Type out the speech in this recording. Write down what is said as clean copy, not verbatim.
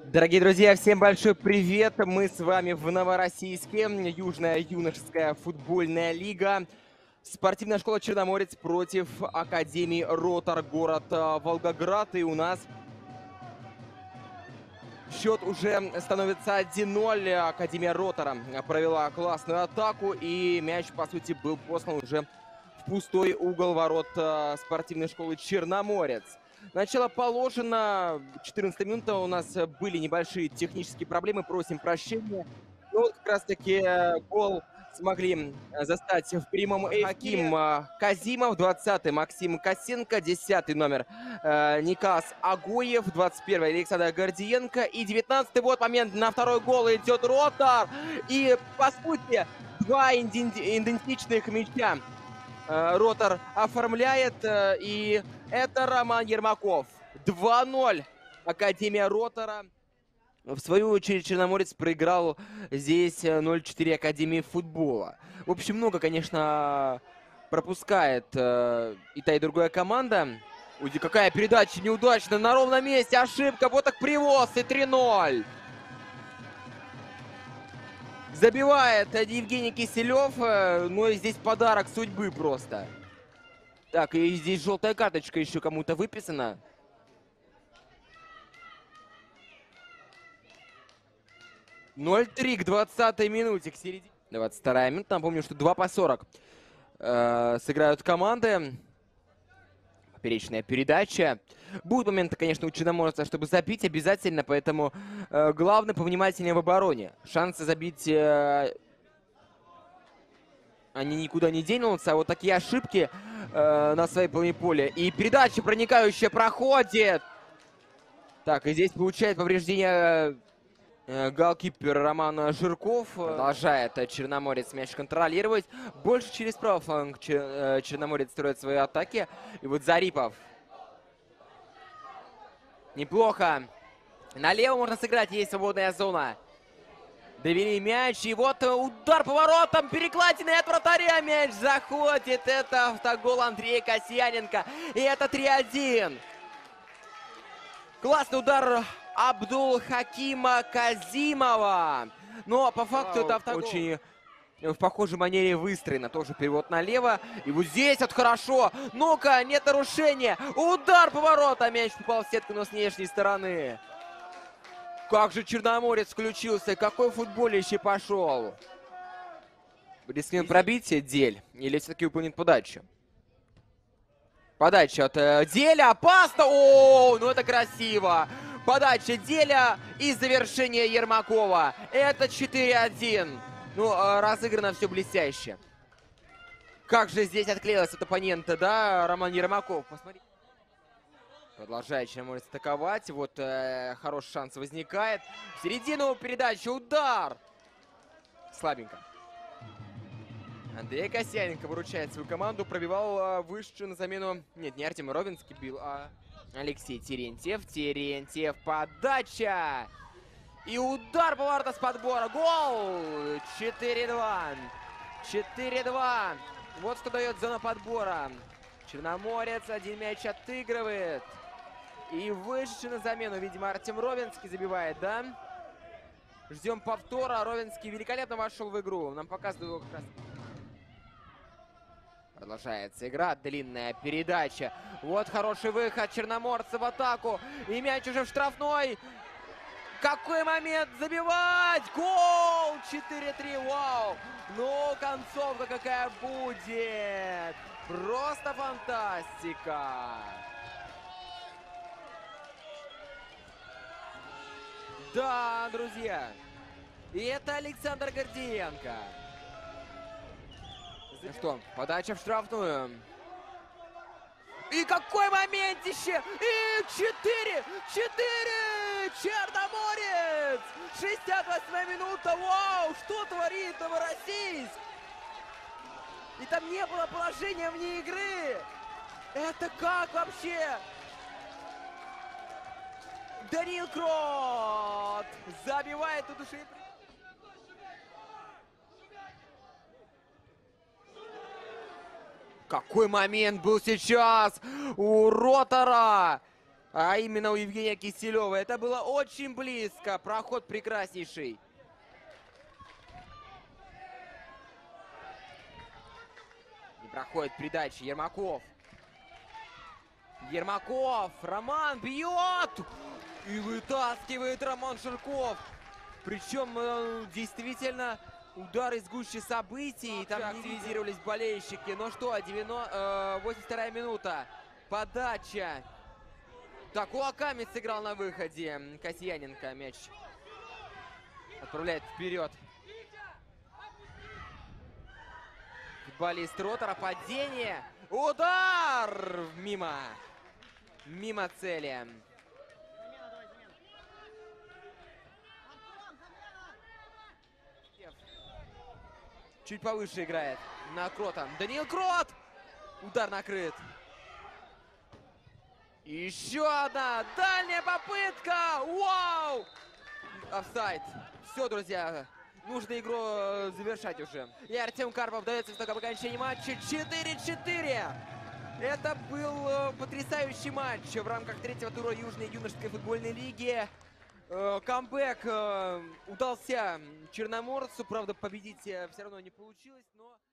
Дорогие друзья, всем большой привет! Мы с вами в Новороссийске, Южная юношеская футбольная лига. Спортивная школа Черноморец против Академии Ротор, город Волгоград. И у нас счет уже становится 1-0. Академия Ротора провела классную атаку, и мяч, по сути, был послан уже в пустой угол ворот спортивной школы Черноморец. Начало положено. 14 минута. У нас были небольшие технические проблемы. Просим прощения. Ну вот как раз-таки гол смогли застать в прямом эфире. Хаким Казимов, 20-й Максим Косенко, 10-й номер Никас Агоев, 21-й Александр Гордиенко и 19-й вот момент на второй гол идет Ротор. И по сути два идентичных мяча Ротор оформляет, и это Роман Ермаков. 2-0 Академия Ротора. В свою очередь Черноморец проиграл здесь 0-4 Академии футбола. В общем, много, конечно, пропускает и та, и другая команда. Ой, какая передача неудачная, на ровном месте, ошибка, вот так привоз, и 3-0. Забивает Евгений Киселев, но здесь подарок судьбы просто. Так, и здесь желтая карточка еще кому-то выписана. 0-3 к 20-й минуте, к середине. 22-я минута. Напомню, что 2 по 40 сыграют команды. Поперечная передача. Будут моменты, конечно, у Черноморца, чтобы забить обязательно, поэтому главное повнимательнее в обороне. Шансы забить они никуда не денутся, а вот такие ошибки на своей половине поля. И передача проникающая проходит. Так, и здесь получает повреждение голкипер Роман Жирков. Продолжает Черноморец мяч контролировать. Больше через правый фланг Черноморец строит свои атаки. И вот Зарипов. Неплохо. Налево можно сыграть, есть свободная зона. Довели мяч, и вот удар поворотом, перекладиной от вратаря, мяч заходит. Это автогол Андрея Касьяненко, и это 3-1. Классный удар Абдул Хакима Казимова. Но по факту это автогол. Очень в похожей манере выстроено. Тоже перевод налево. И вот здесь вот хорошо. Ну-ка, нет нарушения. Удар поворота. Мяч попал в сетку, но с внешней стороны. Как же Черноморец включился. Какой футболище пошел. Рискнет пробитие Дель. Или все-таки выполнит подачу. Подача от Деля. Опасно. О, ну это красиво. Подача Деля и завершение Ермакова. Это 4-1. Ну, разыграно все блестяще. Как же здесь отклеилась от оппонента, да, Роман Ермаков. Посмотрите. Продолжает Черноморец атаковать. Вот хороший шанс возникает. В середину передачи. Удар. Слабенько. Андрей Косяненко выручает свою команду. Пробивал выше на замену. Нет, не Артем Ровенский бил, а Алексей Терентьев. Терентьев. Подача. И удар поворота с подбора. Гол. 4-2. 4-2. Вот что дает зона подбора. Черноморец один мяч отыгрывает. И вышедший на замену, видимо, Артем Ровенский забивает, да? Ждем повтора. Ровенский великолепно вошел в игру. Нам показывают его как раз. Продолжается игра. Длинная передача. Вот хороший выход Черноморца в атаку. И мяч уже в штрафной. Какой момент забивать! Гол! 4-3. Вау! Ну, концовка какая будет! Просто фантастика! Да, друзья! И это Александр Гордиенко. Ну что, подача в штрафную. И какой моментище! И 4! Черноморец! 68-я минута! Вау! Что творит Новороссийск? И там не было положения вне игры! Это как вообще? Даниил Крот забивает у души. Какой момент был сейчас у Ротора! А именно у Евгения Киселева. Это было очень близко. Проход прекраснейший. И проходит передача. Ермаков. Ермаков. Роман бьет. И вытаскивает Роман Ширков. Причем действительно удар из гуще событий. Там активизировались болельщики. Ну что, 82-я минута. Подача. Так, Кулаками сыграл на выходе. Касьяненко мяч отправляет вперед. Футболист Ротора. Падение. Удар! Мимо. Мимо цели. Чуть повыше играет на Крота. Даниил Крот! Удар накрыт. Еще одна дальняя попытка! Вау! Офсайд. Все, друзья. Нужно игру завершать уже. И Артем Карпов дается в окончании матча 4-4. Это был потрясающий матч в рамках третьего тура Южной юношеской футбольной лиги. Камбэк удался Черноморцу. Правда, победить все равно не получилось, но...